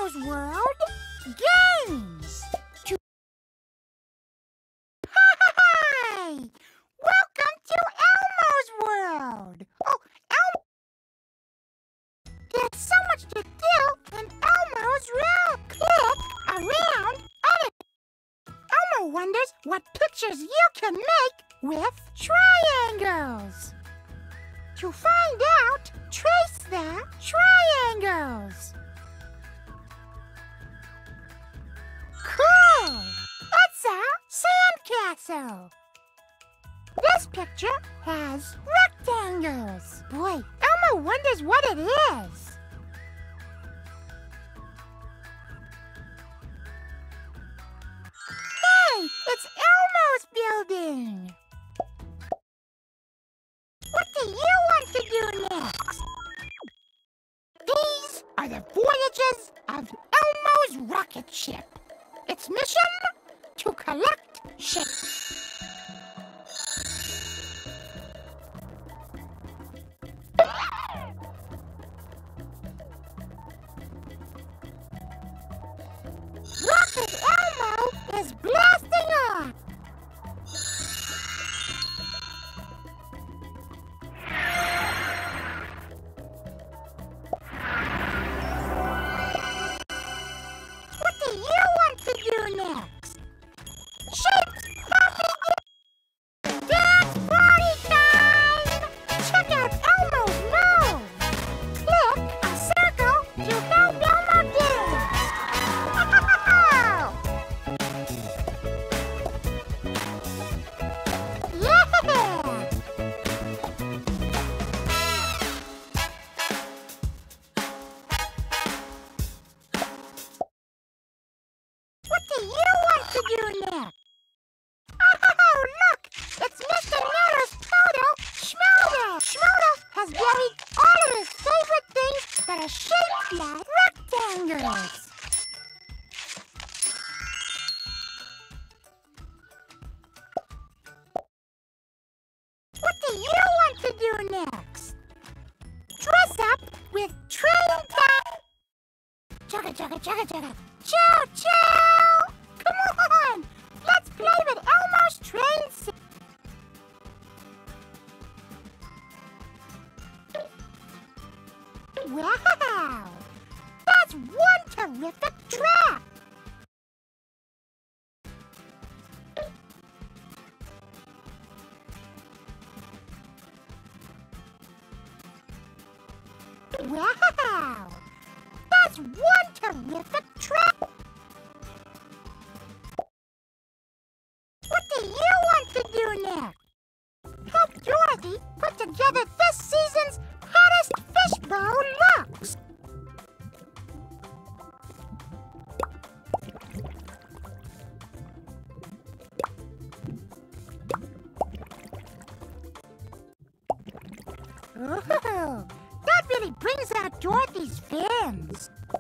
Elmo's World Games. Hi! Welcome to Elmo's World. Oh, there's so much to do in Elmo's World. Click around on it. Elmo wonders what pictures you can make with triangles. To find out, trace the triangles. Cool! It's a sandcastle. This picture has rectangles. Boy, Elmo wonders what it is. Hey, it's Elmo's building. What do you want to do next? These are the voyages of Elmo's rocket ship. Its mission? To collect ships. Rocket Elmo is blasting off. What do you want to do next? Shapes, dance party time! Check out Elmo's nose. Click a circle to help Elmo dance. Yeah! What do you want to do next? Oh, look! It's Mr. Netter's photo, Schmoodle! Schmoodle has buried all of his favorite things that are shaped like rectangles. What do you want to do next? Dress up with train time. Chugga, chugga, chugga, chugga. Chow, chow! Come on! Let's play with Elmo's train set. Wow! That's one terrific track! Wow! That's one terrific track! What do you want to do next? Help Dorothy put together this season's hottest fishbowl looks! Oh, that really brings out Dorothy's fins.